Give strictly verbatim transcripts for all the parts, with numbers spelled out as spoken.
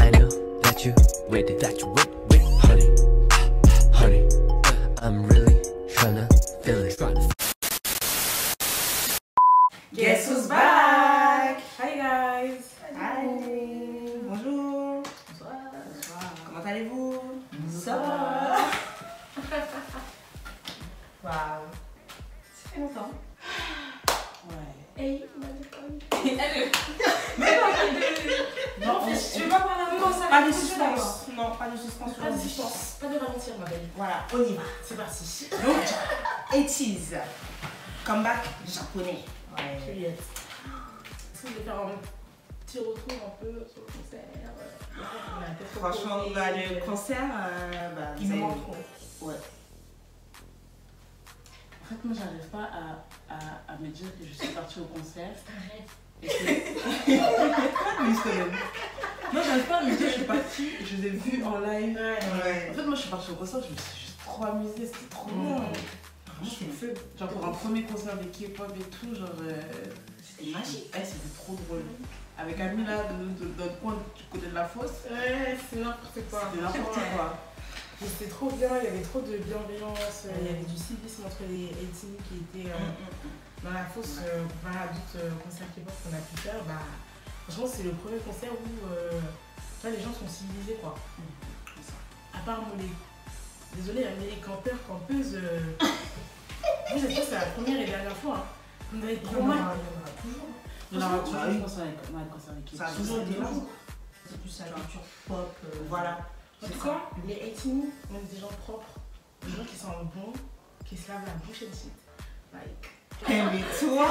I know that you with it, that you with, with honey, honey. I'm really tryna feel it. Guess who's back? Hi guys. Hi. Bonjour. Bonsoir. Bonsoir. Comment allez-vous? Ça va. Waouh. Ça fait longtemps. Ouais. Hey, Mais non, non, tu veux pas parler avec moi ça? pas de suspense. Non, pas de suspense. Pas de suspense. Pas de ralentir, ma belle. Voilà, on y va. C'est parti. Donc, eighties. Comeback japonais. Ouais. Juliette. Est-ce que je vais faire un petit retour un peu sur le concert? euh, Franchement, bah, le concert, euh, bah, Il vous me avez- manque trop. Ouais. En fait, moi, j'arrive pas à, à, à me dire que je suis partie au concert. Arrête. Et que... Oui, quand même. Moi, j'arrive pas à me dire que je suis partie, je les ai vus en live. Ouais. En fait, moi, je suis partie au concert, je me suis juste trop amusée, c'était trop bien. Je suis feu. Genre, pour un premier concert de K-pop et tout, genre. Euh... C'était magique. Ouais, c'était trop drôle. Avec Ami là, de, de, de notre coin du côté de la fosse. Ouais, c'est n'importe quoi. C'était n'importe quoi. Mais c'était trop bien, il y avait trop de bienveillance, il y avait du civisme entre les ethnies qui étaient euh, dans la fosse euh, comparé à d'autres euh, concerts K-pop qu'on a pu faire. Bah, franchement, c'est le premier concert où euh, là, les gens sont civilisés quoi. À part Mollet. Désolée, hein, mais les campeurs, campeuses. Euh... Moi, j'espère que c'est la première et dernière fois. Hein. On avait trop mal. Toujours. On aura toujours des concerts avec un concert avec Ça a K-pop. toujours été là. C'est plus la culture pop. euh, Voilà. En tout cas, les ethnies, on est des gens propres, des gens qui sentent bon, qui se lavent la bouche et le shit. Like. Mais toi,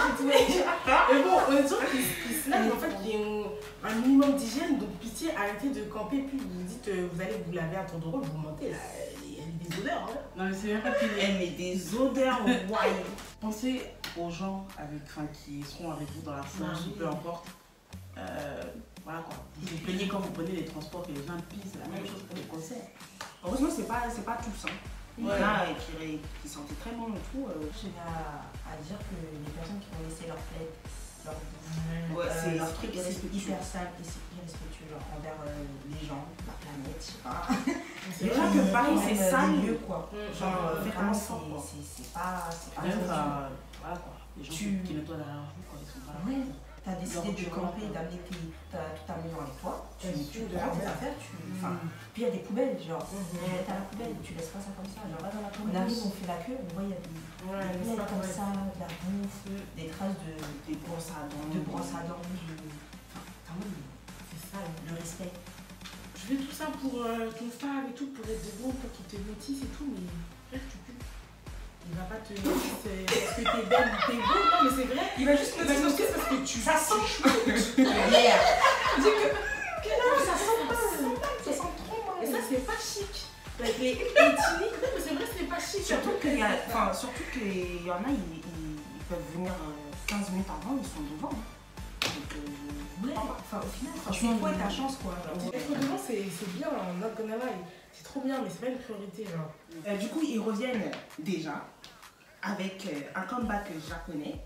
Mais bon, on est des gens qui, qui se lavent, en fait, qui ont un minimum d'hygiène, donc pitié, arrêtez de camper, puis vous dites, euh, vous allez vous laver à tour de rôle, vous mentez là, il y a des odeurs. Hein. Non, mais c'est même pas qu'il y a. elle met des odeurs wild. Pensez aux gens avec, enfin, qui seront avec vous dans la fosse, Ah, ou oui. peu importe. Euh, voilà quoi. Vous vous plaignez quand vous prenez les transports et les gens pissent, c'est la même chose pour les concerts. Heureusement, c'est pas, c'est pas tous. Hein. Il y en Ouais. a euh, qui, qui sentaient très bon et tout. Euh, Je tiens à, à dire que les personnes qui vont laisser leur plaid, leur Ouais, euh, c'est leur truc, c'est irrespectueux. hyper sale et c'est irrespectueux genre, envers euh, les gens, la planète, je sais pas. C'est vrai que Paris, c'est Même, euh, sale. les lieux, quoi. Mm. Genre, Euh, euh, faites vraiment, attention, quoi. c'est c'est- c'est pas. C'est pas Même, joli. enfin, voilà quoi. Les gens Tu- qui nettoient derrière vous quand ils sont pas là. Ouais, t'as décidé de Genre, camper, tu- d'amener tes- ta- toute ta maison avec toi, tu, Bien tu sûr, prends tes ouais. affaires, tu. Mm. Enfin, puis il y a des poubelles, genre, Mhm. tu les mets à la poubelle, tu laisses pas ça comme ça. Genre, Pas dans la on arrive, on fait la queue, on voit, il y a des Ouais, mais c'est poubelles pas comme correct. ça, de la bouffe, des traces de. Des brosses à dents. de brosse à dents, de... Enfin, quand même, C'est ça. hein. le respect. Je fais tout ça pour euh, ton style et tout, pour être de bon, pour qu'il te notisse et tout, mais frère, tu pues. Il va pas te noticer parce que t'es belle ou t'es beau, non mais c'est vrai. Il va juste Il va te noticer parce que tu. Ça sent Yeah. Dis que... que non, ça sent pas, ça sent trop Et mal. ça, c'est pas chic. Like, les ethnies, non mais c'est vrai, c'est pas chic. Surtout qu'il y a, enfin, surtout qu'il y en a, ils, ils, ils peuvent venir euh, quinze minutes avant, ils sont devant. hein. Donc, euh, Ouais, enfin au final, Franchement, franchement, faut ta chance quoi. Genre. Être devant, c'est c'est bien, I'm not gonna lie. C'est trop bien, mais c'est pas une priorité, genre. Euh, du coup, ils reviennent déjà avec euh, un comeback japonais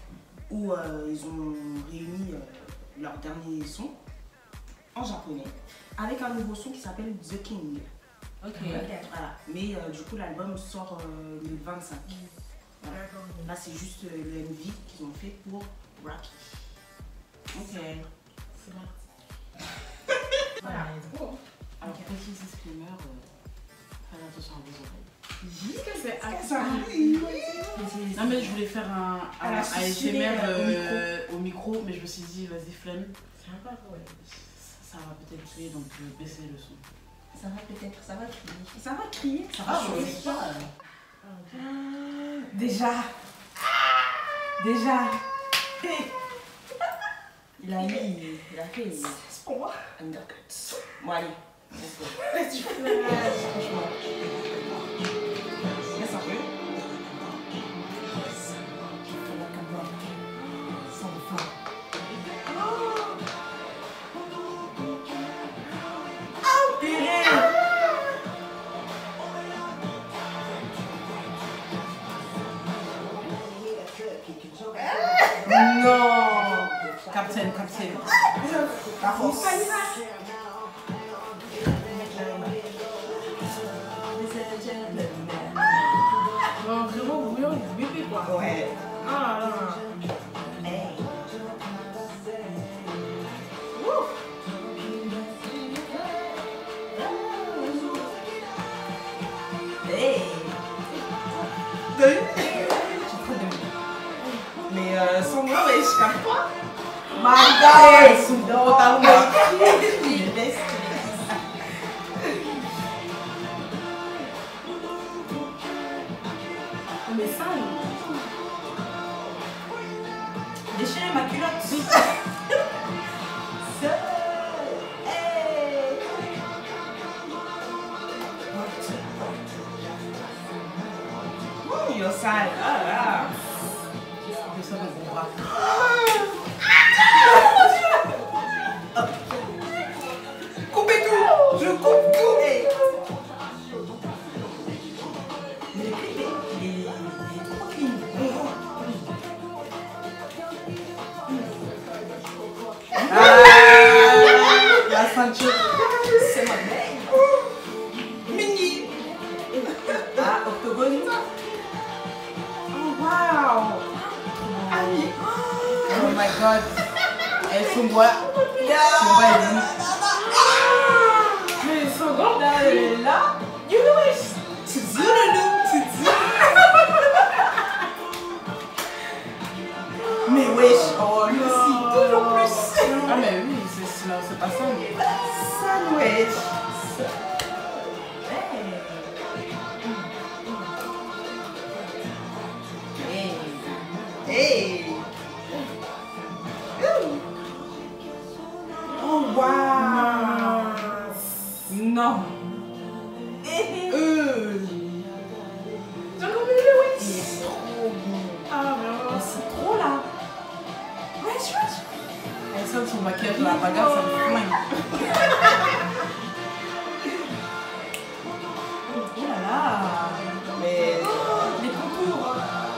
où euh, ils ont réuni euh, leur dernier son en japonais avec un nouveau son qui s'appelle The King. Ok. Voilà. Mais euh, du coup, l'album sort euh, le vingt-cinq. Voilà. D'accord. Là, c'est juste euh, le M V qu'ils ont fait pour Rocky. Ok. C'est bon. Voilà, c'est beau. Alors, petit disclaimer, euh, faites attention à vos oreilles. Qu'est-ce que c'est Ça ah, arrive. Non, mais je voulais faire un, À un la A S M R susurrer, euh, au micro, mais je me suis dit, vas-y, flemme. C'est un peu, ouais. Ça va peut-être tuer, donc euh, baissez le son. Ça va peut-être, ça va crier. Ça va crier. Ça Ah, va je chauffer. sais pas. Ah, ok. Déjà. Déjà. Il a mis, il a fait C'est pour moi. Undercut. Bon, allez. Let's go. Tu fais la rage. Franchement. Laisse un peu. sans fin. Non. Captain, Captain. La force. my god! Son pantalon. Les vestes. Mais ça, Déchirer ma culotte. Ça. Hey. Mmh, you're sale. Ah là. C'est ça le bon bras. Coupez tout. Je coupe tout. Hey. Mais les clips, il est- il est trop clean. Ah, la ceinture. C'est ma belle. Mini. Ah, octogone. Oh, wow. Ah oui. Oh my god. Elles sont bois. Yeah. Son bras est lisse. mais ils sont grands. Là, là. You know it. Tu dis le loup. Tu dis. Mais wesh. Oh, lui aussi. Toujours plus. Ah mais oui, c'est c'est pas ça. Mais... Ça, wesh. Hey. Hey. Oh, wow. Non. Euh. J'ai encore mis le wesh. Il est trop bon. Ah, vraiment. C'est trop là. Wesh, wesh. Elle sort son maquillage dans la bagarre, ça me flingue. Oh là là. Mais. Les contours.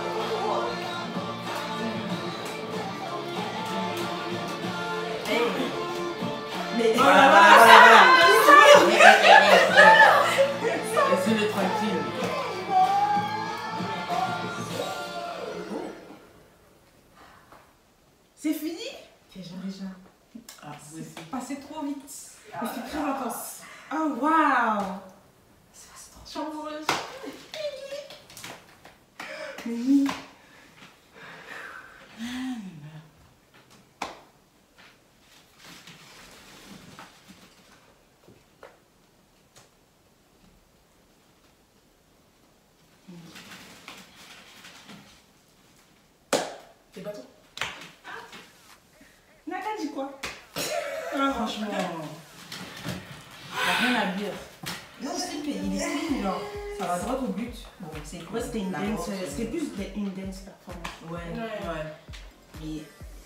Hey. Mais Voilà, voilà, voilà, voilà. Laissez-les tranquilles. C'est fini? Déjà, déjà. Ah, oui, c'est c'est passé trop vite. Mais c'est très intense. Oh, wow. Je suis amoureuse. Mais oui. T'es pas tout. Naka dit quoi? Ah, franchement, y'a rien à dire. Non, c'est il est clean, genre. Ça va droit au but. Bon, c'est Ouais, c'était une la dance, robe, euh, c'était plus de- une dance performance. Ouais. Ouais. Ouais. Mais.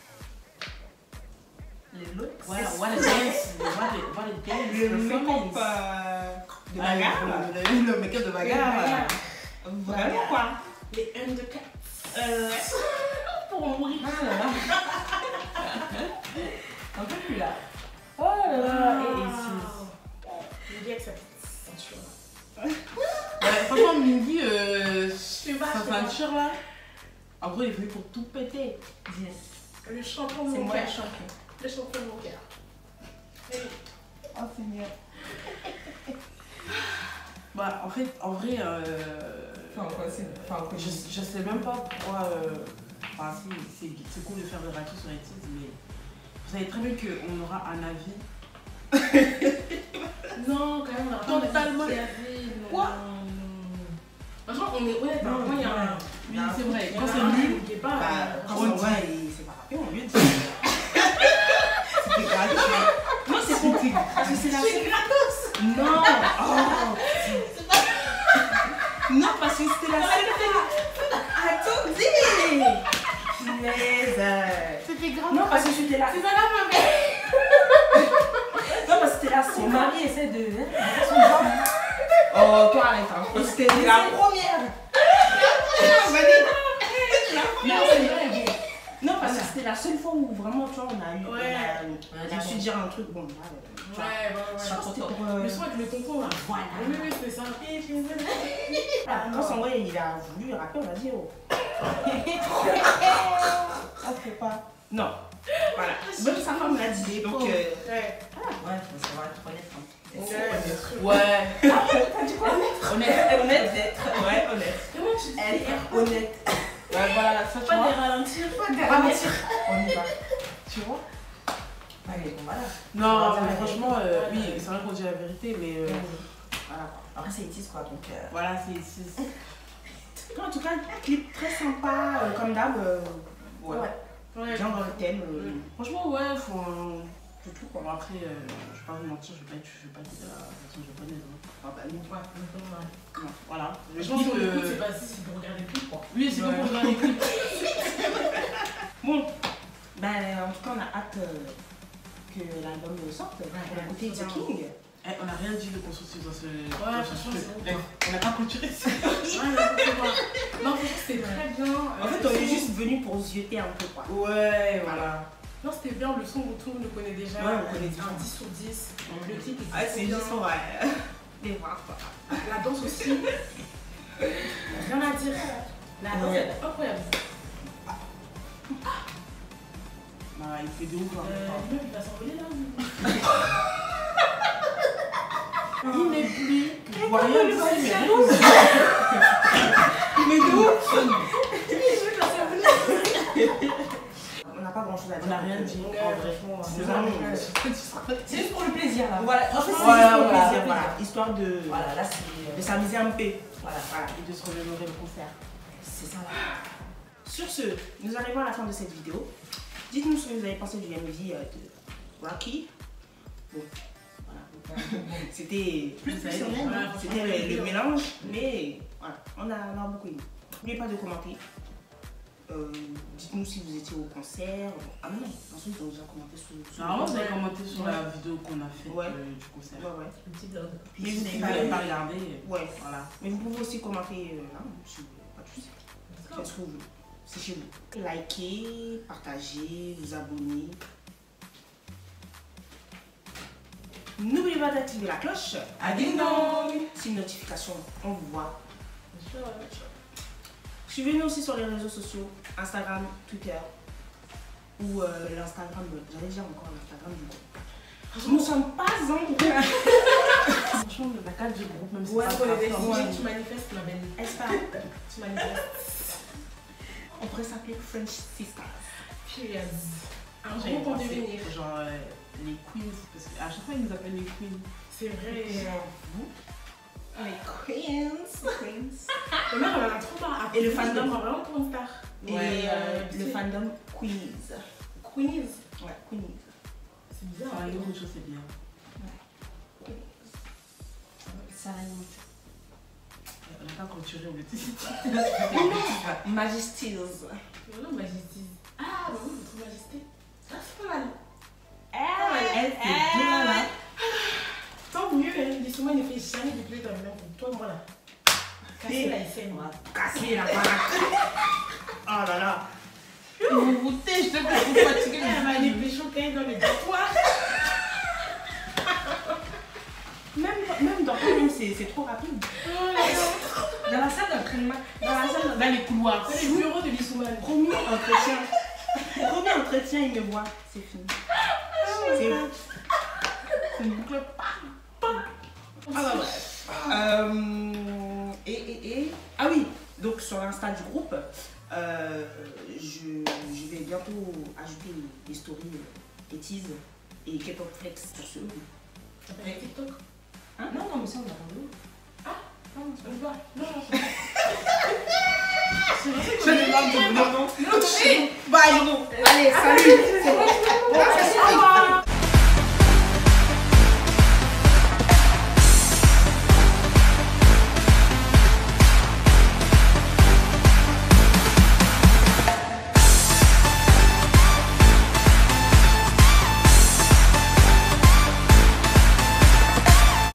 Les looks. Voilà, what a dance. What a, what a dance. Le make-up performance. euh, de Ah, bagarre. le- le- Le make-up de bagarre. bagarre. Vraiment quoi? Les undercuts. Euh, Pour mourir. Ah là là. Un peu plus là. Oh là là. Et Et- et c'est. Il dit avec sa petite ceinture là. c'est- Ouais, franchement, Mindy, euh, Je sais pas, sa je sais pas. ceinture là, en gros, il est venu pour tout péter. Le champion de c'est mon moi le cœur. champion. Le champion de mon cœur. Allez. Oh Seigneur. Bah, en fait, en vrai, euh, Enfin, quoi, c'est. Enfin, quoi, je, je sais même pas pourquoi. Euh, enfin, si, c'est c'est cool de faire le raclette sur les titres, mais vous savez très bien qu'on aura un avis. Non, quand même, on a Totalement. Quoi? Franchement, on est honnête. Non, Moi, il y a un. Oui, c'est vrai. il y a Quand un c'est truc nul, qui est pas. Bah, euh, quand on on dit. va, il s'est pas rappelé, on lui dit. C'était gratuit. Non, c'est pour. Parce que c'est la seule. Non. Oh. Non, parce que c'était la seule fois. Attendez. Mais. euh, C'était grave. Non, parce que c'était la. C'est ça là, ma mère. Non, parce que c'était la Son seule. mari essaie de. de faire son job. Oh, toi, arrête. Hein. Parce que c'était la première. Non, c'est vrai. Non, parce que c'était la seule fois où vraiment, tu vois, on a eu. Ouais. On a, on a dû dire un truc. Bon, là. euh, tu vois. Ouais, ouais, ouais. Je pense que c'était pour. euh, Le son avec le tonton là. Voilà. Oui, oui, c'était ça. Et je les aime. Ah, quand son ouais, il a voulu rapper, on a dit oh. Ça fait pas. Non. Voilà. Même sa femme l'a dit. Donc, euh, Ouais. Ouais, faut savoir être honnête. Hein. Ouais. ouais. T'as dit quoi? honnête, honnête d'être. Ouais, honnête. Comment tu dis? Être honnête. Ouais, voilà, ça tu Pas vois. des ralentir, pas des Ralentir. ralentir. On y va. Tu vois. voilà. Non, mais Ouais, franchement, euh, ouais, oui, ouais. c'est vrai qu'on dit la vérité, mais euh, Voilà quoi. Après, c'est itis quoi, donc. euh, voilà, c'est. c'est- En tout cas, clip très sympa, euh, comme d'hab. euh, ouais. Ouais. Ouais. Bien dans le thème. euh, Franchement, ouais, faut un. C'est tout quoi. Bon, après, euh, je vais pas vous mentir, je vais pas être, je vais pas être de la version japonaise. Hein. Ah bah non. Ouais, donc, ouais. Non, voilà. Mais Je je pense pense que le coup, que. c'est pas si c'est pour regarder le clip, quoi. Oui, c'est Ouais. pour regarder les clips. Bon, ben en tout cas, on a hâte euh, que l'album sorte. On a écouté The King. Eh, on n'a rien dit de constructif dans ce. Ouais, dans ce franchement, truc. c'est bon. Eh, on n'a pas clôturé. Ouais, n'importe quoi. Non, franchement, c'était très bien. En fait, on est juste venu pour zioter un peu quoi. Ouais, voilà. Non, c'était bien, le son, tout le monde le connaît déjà. Ouais, on connaît déjà. Un dix sur dix. Le clip était Ah, trop c'est bien. juste pour euh, les voir quoi. La danse aussi. Rien à dire. La danse, Ouais. elle est incroyable. Bah, il fait des ouf. Hein. Euh, le mec, il va s'envoler là. Il n'est plus. Je vois rien de ça, mais rien. Mais de ouf. Il va s'envoler. On n'a pas grand chose à dire. On n'a rien dit. Ouais, En vrai. franchement, C'est ouais. vraiment. C'est juste pour le plaisir là. Voilà, en fait, c'est Voilà, juste pour le voilà. plaisir, voilà. Histoire de, Voilà, là c'est. de s'amuser un peu. Voilà. Voilà. Et de se remémorer le concert. C'est ça là. Sur ce, nous arrivons à la fin de cette vidéo. Dites-nous ce que vous avez pensé du M V euh, de Rocky. Bon, voilà. C'était Plus vous savez, personnel, voilà, hein. c'était le, le mélange, mais voilà, on a, on a beaucoup aimé. N'oubliez pas de commenter. Euh, Dites-nous si vous étiez au concert. Ah non, ensuite ils ont déjà commenté sur, sur Normalement, vous avez Ouais. commenté sur Ouais. la vidéo qu'on a faite Ouais. euh, du concert. Ouais, ouais. Une petite dose. Mais Si vous, vous pouvez, n'avez pas regardé, ouais. voilà. Mais vous pouvez aussi commenter euh, là, si vous voulez, pas de soucis. Qu'est-ce que vous voulez? C'est chez vous. Likez, partagez, vous abonnez. N'oubliez pas d'activer la cloche. À ding dong. C'est une notification, on vous voit. Bien sûr, ouais. Suivez-nous aussi sur les réseaux sociaux, Instagram, Twitter ou euh, l'Instagram, j'allais dire encore l'Instagram du groupe. Nous ne sommes pas en groupe. Franchement, la carte du groupe, même si Ouais, c'est pour pas les grave, décisions, ouais. tu manifestes, ma belle. Est-ce pas? Tu manifestes. On pourrait s'appeler French Sisters. Period. Un J'avais groupe en pensé, devenir. genre euh, les queens, parce qu'à chaque fois ils nous appellent les queens. C'est vrai. Vous Les Queens. Queens. Le mec, on en a trop marre. Et le fandom. on prend vraiment pour une star. Et Ouais, euh, euh, le c'est- fandom Queens. Queens. Ouais, Queens. C'est bizarre. Enfin, hein. les autres choses, c'est bien. Ça remonte. On n'a pas clôturé, on était Majesties. Non, majesté. Ah, bah oui, votre majesté. Ah, c'est pas mal. Elle, c'est bien là. Tant mieux, hein. Dis-moi, il ne fait jamais de play dans le même groupe. Toi, moi, là. Casser la S N. Casser la baraque. Oh là là. Vous vous tais, je te fais vous fatiguer. Elle va aller pécho quand même dans les dortoirs. Même, même dans le même, c'est c'est trop rapide. Dans la salle d'entraînement, dans la salle Dans les couloirs. C'est les bureaux de l'Issoumane. Premier entretien. Premier entretien, il me voit. C'est fini. C'est c'est une boucle. Ah bah bref. Euh, et, et, et. Ah oui, donc sur l'insta du groupe, euh, je, je vais bientôt ajouter des stories euh, Etis et K-pop Flex sur ce groupe. Ça s'appelle TikTok. Hein? Non, non, mais ça on l'a rendu. Non, tu peux pas. Non, non. C'est vrai que Je ne parle de non, non. non, non. Bye. Allez, salut. C'est bon. Au revoir.